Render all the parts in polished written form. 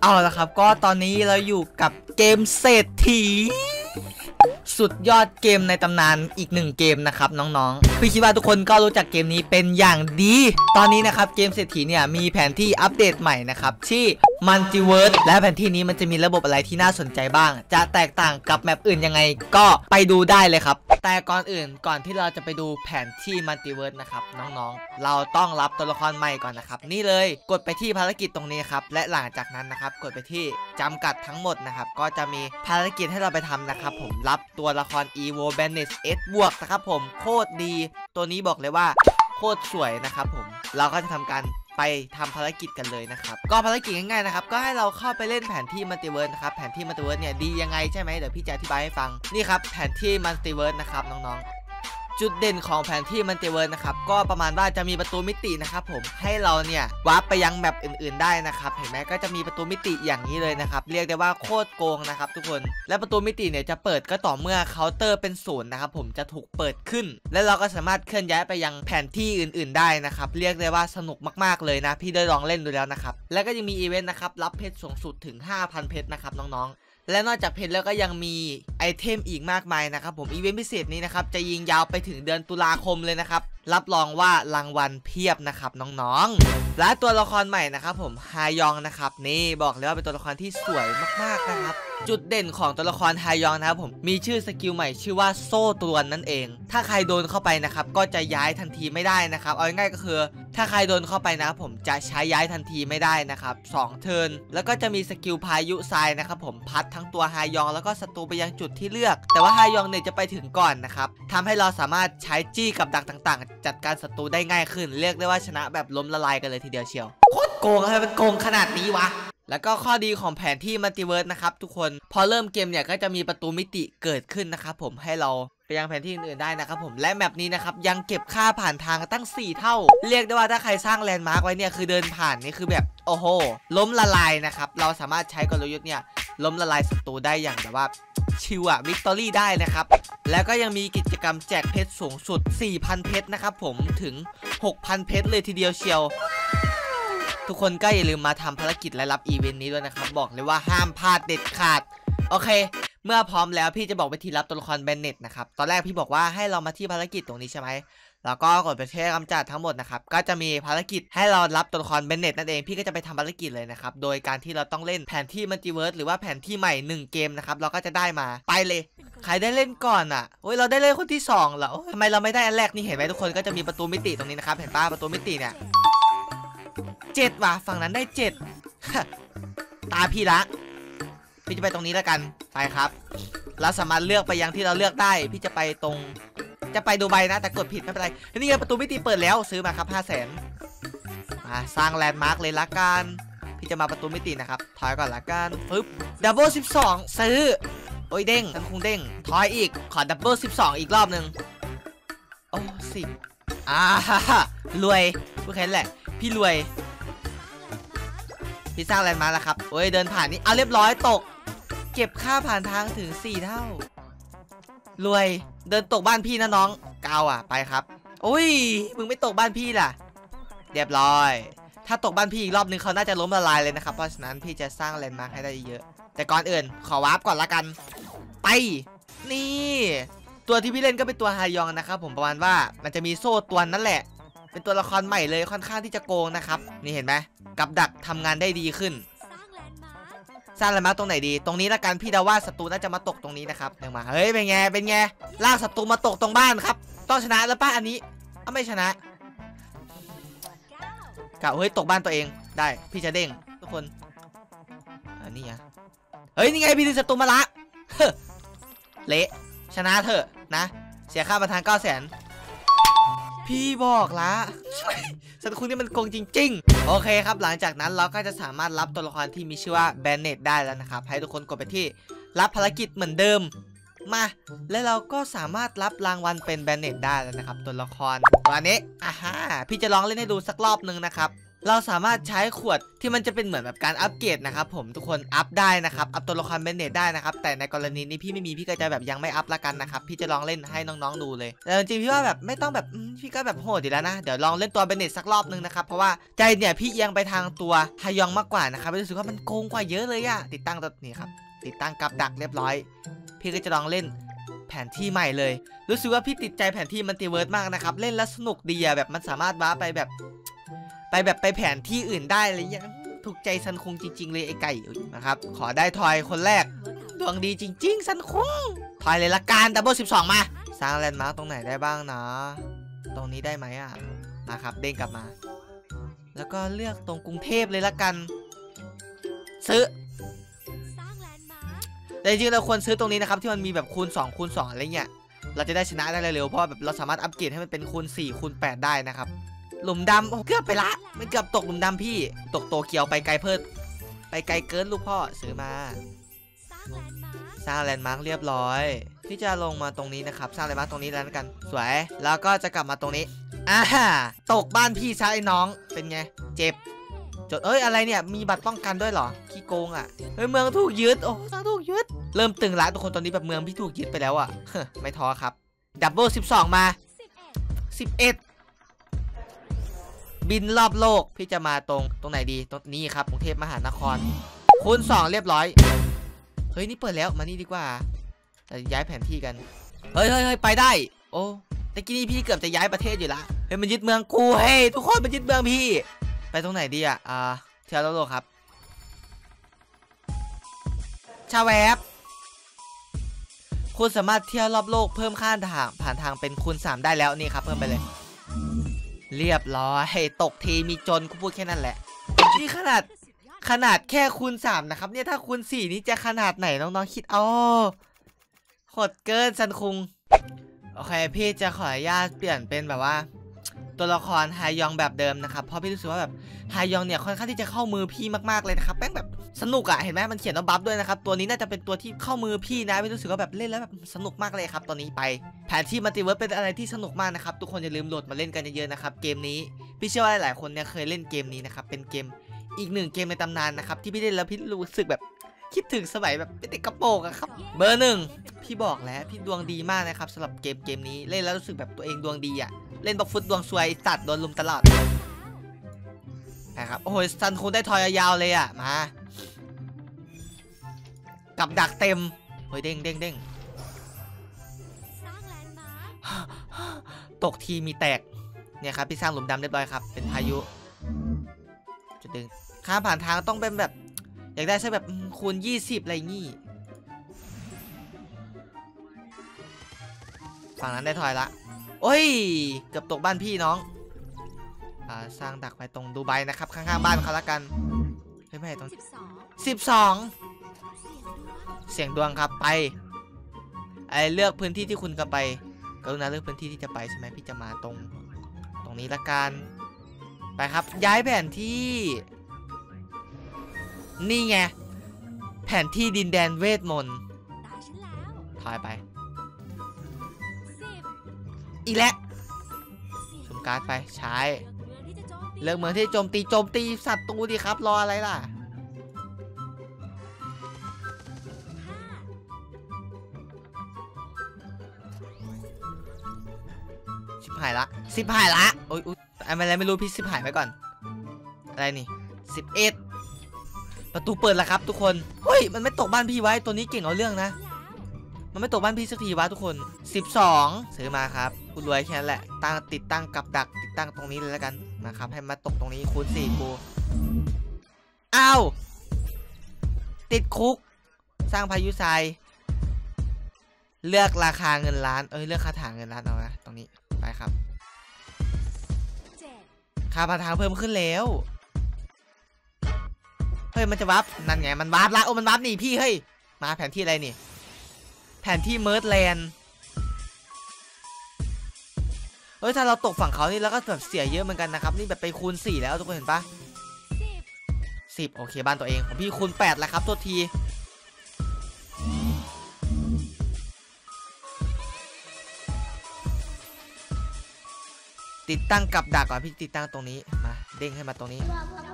เอาละครับก็ตอนนี้เราอยู่กับเกมเศรษฐีสุดยอดเกมในตำนานอีกหนึ่งเกมนะครับน้องๆพี่คิดว่าทุกคนก็รู้จักเกมนี้เป็นอย่างดีตอนนี้นะครับเกมเศรษฐีเนี่ยมีแผนที่อัปเดตใหม่นะครับที่มัลติเวิร์สและแผนที่นี้มันจะมีระบบอะไรที่น่าสนใจบ้างจะแตกต่างกับแมปอื่นยังไงก็ไปดูได้เลยครับแต่ก่อนอื่นก่อนที่เราจะไปดูแผนที่มัลติเวิร์สนะครับน้องๆเราต้องรับตัวละครใหม่ก่อนนะครับนี่เลยกดไปที่ภารกิจตรงนี้ครับและหลังจากนั้นนะครับกดไปที่จำกัดทั้งหมดนะครับก็จะมีภารกิจให้เราไปทำนะครับผมรับตัวละคร Evo Bandit S บวกนะครับผมโคตรดีตัวนี้บอกเลยว่าโคตรสวยนะครับผมเราก็จะทำการไปทำภารกิจกันเลยนะครับก็ภารกิจง่ายๆนะครับก็ให้เราเข้าไปเล่นแผนที่มัลติเวิร์สนะครับแผนที่มัลติเวิร์สเนี่ยดียังไงใช่ไหมเดี๋ยวพี่จะอธิบายให้ฟังนี่ครับแผนที่มัลติเวิร์สนะครับน้องๆจุดเด่นของแผนที่มัลติเวิร์สนะครับก็ประมาณว่าจะมีประตูมิตินะครับผมให้เราเนี่ยวาร์ปไปยังแมปอื่นๆได้นะครับเห็นไหมก็จะมีประตูมิติอย่างนี้เลยนะครับเรียกได้ว่าโคตรโกงนะครับทุกคนและประตูมิติเนี่ยจะเปิดก็ต่อเมื่อเคาน์เตอร์เป็นศูนย์นะครับผมจะถูกเปิดขึ้นและเราก็สามารถเคลื่อนย้ายไปยังแผนที่อื่นๆได้นะครับเรียกได้ว่าสนุกมากๆเลยนะพี่ได้ลองเล่นดูแล้วนะครับและก็ยังมีอีเวนต์นะครับรับเพชรสูงสุดถึง 5,000 เพชรนะครับน้องๆและนอกจากเพชรแล้วก็ยังมีไอเทมอีกมากมายนะครับผมอีเวนต์พิเศษนี้นะครับจะยิงยาวไปถึงเดือนตุลาคมเลยนะครับรับรองว่ารางวัลเพียบนะครับน้องๆและตัวละครใหม่นะครับผมฮายองนะครับนี่บอกเลยว่าเป็นตัวละครที่สวยมากๆนะครับจุดเด่นของตัวละครฮายองนะครับผมมีชื่อสกิลใหม่ชื่อว่าโซ่ตรวนนั่นเองถ้าใครโดนเข้าไปนะครับก็จะย้ายทันทีไม่ได้นะครับเอาง่ายๆก็คือถ้าใครโดนเข้าไปนะครับผมจะใช้ย้ายทันทีไม่ได้นะครับ2เทิร์นแล้วก็จะมีสกิลพายุทรายนะครับผมพัดทั้งตัวฮายองแล้วก็ศัตรูไปยังจุดที่เลือกแต่ว่าฮายองเนี่ยจะไปถึงก่อนนะครับทำให้เราสามารถใช้จี้กับดักต่างๆจัดการศัตรูได้ง่ายขึ้นเรียกได้ว่าชนะแบบล้มละลายกันเลยทีเดียวเชียวโคตรโกงอะไรเป็นโกงขนาดนี้วะแล้วก็ข้อดีของแผนที่มัลติเวิร์สนะครับทุกคนพอเริ่มเกมเนี่ยก็จะมีประตูมิติเกิดขึ้นนะครับผมให้เราไปยังแผนที่อื่นๆได้นะครับผมและแมปนี้นะครับยังเก็บค่าผ่านทางตั้ง4เท่าเรียกได้ว่าถ้าใครสร้างแลนด์มาร์กไว้เนี่ยคือเดินผ่านนี่คือแบบโอ้โหล้มละลายนะครับเราสามารถใช้กลยุทธ์เนี่ยล้มละลายศัตรูได้อย่างแบบว่าชิวอะวิกตอรี่ได้นะครับแล้วก็ยังมีกิจกรรมแจกเพชรสูงสุด 4,000 เพชรนะครับผมถึง 6,000 เพชรเลยทีเดียวเชียวทุกคนก็อย่าลืมมาทำภารกิจและรับอีเวนต์นี้ด้วยนะครับบอกเลยว่าห้ามพลาดเด็ดขาดโอเคเมื่อพร้อมแล้วพี่จะบอกวิธีรับตัวละครแบนเน็ตนะครับตอนแรกพี่บอกว่าให้เรามาที่ภารกิจตรงนี้ใช่ไหมแล้วก็กดไปเช็คกำจัดทั้งหมดนะครับก็จะมีภารกิจให้เรารับตัวละครแบนเน็ตนั่นเองพี่ก็จะไปทำภารกิจเลยนะครับโดยการที่เราต้องเล่นแผนที่มัลติเวิร์สหรือว่าแผนที่ใหม่1เกมนะครับเราก็จะได้มาไปเลยใครได้เล่นก่อนอ่ะโอ้ยเราได้เล่นคนที่2เหรอทำไมเราไม่ได้อันแรกนี่เห็นไหมทุกคนก็จะมีประตูมิติตรงนี้นะครับเห็นป่ะประตูมิติเนี่ย7ว่ะฝั่งนั้นได้7ตาพี่ละพี่จะไปตรงนี้แล้วกันไปครับเราสามารถเลือกไปยังที่เราเลือกได้พี่จะไปตรงจะไปดูไบนะแต่กดผิดไม่เป็นไรนี่ไงประตูมิติเปิดแล้วซื้อมาครับ500,000มาสร้างแลนด์มาร์กเลยละกันพี่จะมาประตูมิตินะครับถอยก่อนละกันฟึบดับเบิล12ซื้อโอ้ยเด้งมันคงเด้งถอยอีกขอดับเบิล12อีกรอบหนึ่งโอ้10รวยพูดแค่นั้นแหละพี่รวยพี่สร้างแลนด์มาร์กแล้วครับโอ้ยเดินผ่านนี่เอาเรียบร้อยตกเก็บค่าผ่านทางถึง4เท่ารวยเดินตกบ้านพี่นะน้องกาวอ่ะไปครับอุ้ยมึงไม่ตกบ้านพี่ล่ะเรียบร้อยถ้าตกบ้านพี่อีกรอบนึงเขาน่าจะล้มละลายเลยนะครับเพราะฉะนั้นพี่จะสร้างแลนด์มาร์คให้ได้เยอะแต่ก่อนอื่นขอวาร์ปก่อนละกันไปนี่ตัวที่พี่เล่นก็เป็นตัวฮายองนะครับผมประมาณว่ามันจะมีโซ่ตัวนั่นแหละเป็นตัวละครใหม่เลยค่อนข้างที่จะโกงนะครับนี่เห็นไหมกับดักทำงานได้ดีขึ้นสร้างแลนด์มาร์คตรงไหนดีตรงนี้ละกันพี่เดาว่าศัตรูน่าจะมาตกตรงนี้นะครับเดี๋ยวมาเฮ้ยเป็นไงลากศัตรูมาตกตรงบ้านครับต้องชนะแล้วป้าอันนี้ไม่ชนะกะเฮ้ยตกบ้านตัวเองได้พี่จะเด้งทุกคนอันนี้อ่ะเฮ้ยนี่ไงพี่ดึงศัตรูมาละเละชนะเถอะนะเสียค่าประทาน900,000พี่บอกละสัตว์คุณนี่มันโกงจริงๆโอเคครับหลังจากนั้นเราก็จะสามารถรับตัวละครที่มีชื่อว่าแบนเน็ตได้แล้วนะครับให้ทุกคนกดไปที่รับภารกิจเหมือนเดิมมาแล้วเราก็สามารถรับรางวัลเป็นแบนเน็ตได้แล้วนะครับตัวละครตัวนี้พี่จะลองเล่นให้ดูสักรอบนึงนะครับเราสามารถใช้ขวดที่มันจะเป็นเหมือนแบบการอัปเกรดนะครับผมทุกคนอัพได้นะครับอัพตัวละครเบนเนตได้นะครับแต่ในกรณีนี้พี่ไม่มีพี่ก็จะแบบยังไม่อัพละกันนะครับพี่จะลองเล่นให้น้องๆดูเลยแต่จริงๆพี่ว่าแบบไม่ต้องแบบพี่ก็แบบโหดอยู่แล้วนะเดี๋ยวลองเล่นตัวเบนเนตสักรอบนึงนะครับเพราะว่าใจเนี่ยพี่เอียงไปทางตัวฮายองมากกว่านะครับรู้สึกว่ามันโกงกว่าเยอะเลยอะติดตั้งตัวนี้ครับติดตั้งกับดักเรียบร้อยพี่ก็จะลองเล่นแผนที่ใหม่เลยรู้สึกว่าพี่ติดใจแผนที่มัลติเวิร์สมากนะครับเล่นแล้วสนุกดีอะแบบมันสามารถว้าไปแผนที่อื่นได้อะไรเงี้ยถูกใจซันคุงจริงๆเลยไอ้ไก่นะครับขอได้ทอยคนแรกดวงดีจริงๆซันคุงทอยเลยละกันดับเบิล12มาสร้างแลนด์มาร์กตรงไหนได้บ้างนะตรงนี้ได้ไหมอ่ะนะครับเด้งกลับมาแล้วก็เลือกตรงกรุงเทพเลยละกันซื้อแต่จริงๆเราควรซื้อตรงนี้นะครับที่มันมีแบบคูณ2คูณ2อะไรเงี้ยเราจะได้ชนะได้เร็วๆเพราะแบบเราสามารถอัปเกรดให้มันเป็นคูณ4คูณ8ได้นะครับหลุมดำเกือบไปละไม่เกือบตกหลุมดำพี่ตกโตเกียวไปไกลเพิ่มไปไกลเกินลูกพ่อซื้อมาสร้างแลนด์มาร์กเรียบร้อยพี่จะลงมาตรงนี้นะครับสร้างแลนด์มาร์กตรงนี้แล้วกันสวยแล้วก็จะกลับมาตรงนี้ตกบ้านพี่ซะไอ้น้องเป็นไงเจ็บจดอะไรเนี่ยมีบัตรป้องกันด้วยเหรอขี้โกงอ่ะเมืองถูกยึดโอ้ถูกยึดเริ่มตึงละทุกคนตอนนี้แบบเมืองพี่ถูกยึดไปแล้วอ่ะไม่ท้อครับดับเบิล12มา11บินรอบโลกพี่จะมาตรงไหนดีตรงนี้ครับกรุงเทพมหานครคูณ2เรียบร้อยเฮ้ยนี่เปิดแล้วมานี่ดีกว่าจะย้ายแผนที่กันเฮ้ยไปได้โอ้ตะกี้นี้พี่เกือบจะย้ายประเทศอยู่ละเฮ้ยมันยึดเมืองกูเฮ้ยทุกคนมันยึดเมืองพี่ไปตรงไหนดีอ่ะเที่ยวโลกครับชาแวบคุณสามารถเที่ยวรอบโลกเพิ่มค่าทางผ่านทางเป็นคูณ3ได้แล้วนี่ครับเพิ่มไปเลยเรียบร้อยตกทีมีจนกูพูดแค่นั้นแหละนี่ขนาดแค่คูณ3นะครับเนี่ยถ้าคูณ4นี่จะขนาดไหนน้องๆคิดเอาโหดเกินซันคุงโอเคพี่จะขออนุญาตเปลี่ยนเป็นแบบว่าตัวละครฮายองแบบเดิมนะครับเพราะพี่รู้สึกว่าแบบฮายองเนี่ยค่อนข้างที่จะเข้ามือพี่มากๆเลยนะครับแม่งแบบสนุกอะเห็นไหมมันเขียนว่าบัฟด้วยนะครับตัวนี้น่าจะเป็นตัวที่เข้ามือพี่นะพี่รู้สึกว่าแบบเล่นแล้วแบบสนุกมากเลยครับตอนนี้ไปแผนที่มัลติเวิร์สเป็นอะไรที่สนุกมากนะครับทุกคนอย่าลืมโหลดมาเล่นกันเยอะๆนะครับเกมนี้พี่เชื่อว่าหลายๆคนเนี่ยเคยเล่นเกมนี้นะครับเป็นเกมอีก1เกมในตำนานนะครับที่พี่เล่นแล้วพี่รู้สึกแบบคิดถึงสมัยแบบเป็นเด็กกระโปรงอะครับเบอร์1พี่บอกแล้วพี่ดวงดีมากนะครับสำหรับเกมนี้เล่นแล้วรู้สึกแบบตัวเองดวงดีอะเล่นบอลฟุตดวงซวยตัดโดนลุมตลอดนะครับโอ้โหซันคุงได้ทอยยาวเลยอะมากับดักเต็มเฮ้ยเด้งตกทีมีแตกเนี่ยครับพี่สร้างหลุมดำเรียบร้อยครับเป็นพายุจะดึงข้ามผ่านทางต้องเป็นแบบอยากได้ใช่แบบคูณ20อะไรงี้ฝั่งนั้นได้ทอยละโอ้ยเกือบตกบ้านพี่น้องสร้างดักไปตรงดูไบนะครับข้างๆบ้านเขาละกันไม่ตรง12เสียงดวงครับไปเลือกพื้นที่ที่คุณจะไปกรุณาเลือกพื้นที่ที่จะไปใช่ไหมพี่จะมาตรงนี้ละกันไปครับย้ายแผนที่นี่ไงแผนที่ดินแดนเวทมนต์ถอยไปอีกแล้วสุ่มการ์ดไปใช้เลือกเมืองที่โจมตีศัตรูดีครับรออะไรล่ะ10 หายละโอ๊ยอะไรไม่รู้พี่10 หายไปก่อนอะไรนี่11ประตูเปิดแล้วครับทุกคนเฮ้ยมันไม่ตกบ้านพี่ไว้ตัวนี้เก่งเอาเรื่องนะมันไม่ตกบ้านพี่สักทีวะทุกคน12ซื้อมาครับคุณรวยแค่นั้นแหละติดตั้งกับดักติดตั้งตรงนี้เลยแล้วกันนะครับให้มาตกตรงนี้คูณ4กูอ้าวติดคุกสร้างพายุทรายเลือกราคาเงินล้านเลือกค่าถ่างเงินล้านเอานะตรงนี้ไปครับค่าผ่านทางเพิ่มขึ้นแล้วเฮ้ยมันจะวับนั่นไงมันวับละมันวับหนีพี่เฮ้ยมาแผนที่อะไรนี่แผนที่เมิร์ดแลนด์ถ้าเราตกฝั่งเขานี่แล้วก็แบบเสียเยอะเหมือนกันนะครับนี่แบบไปคูณ4แล้วทุกคนเห็นปะ10โอเคบ้านตัวเองของพี่คูณ8แล้วครับตัวทีติดตั้งกับดักก่อนพี่ติดตั้งตรงนี้มาเด้งให้มาตรงนี้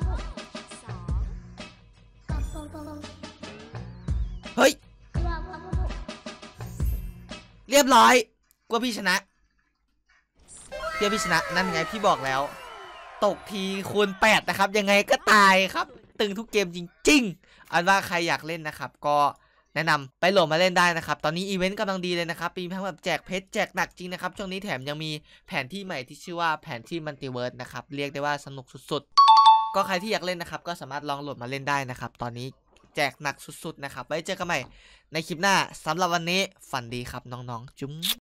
เฮ้ยเรียบร้อยกว่าพี่ชนะพี่ชนะนั่นไงพี่บอกแล้วตกทีคูณ8นะครับยังไงก็ตายครับตึงทุกเกมจริงๆอันว่าใครอยากเล่นนะครับก็แนะนำไปโหลดมาเล่นได้นะครับตอนนี้อีเวนต์กำลังดีเลยนะครับมีทั้งแบบแจกเพชรแจกหนักจริงนะครับช่วงนี้แถมยังมีแผนที่ใหม่ที่ชื่อว่าแผนที่มัลติเวิร์สนะครับเรียกได้ว่าสนุกสุดๆก็ใครที่อยากเล่นนะครับก็สามารถลองโหลดมาเล่นได้นะครับตอนนี้แจกหนักสุดๆนะครับไว้เจอกันใหม่ในคลิปหน้าสำหรับวันนี้ฝันดีครับน้องๆจุ๊ม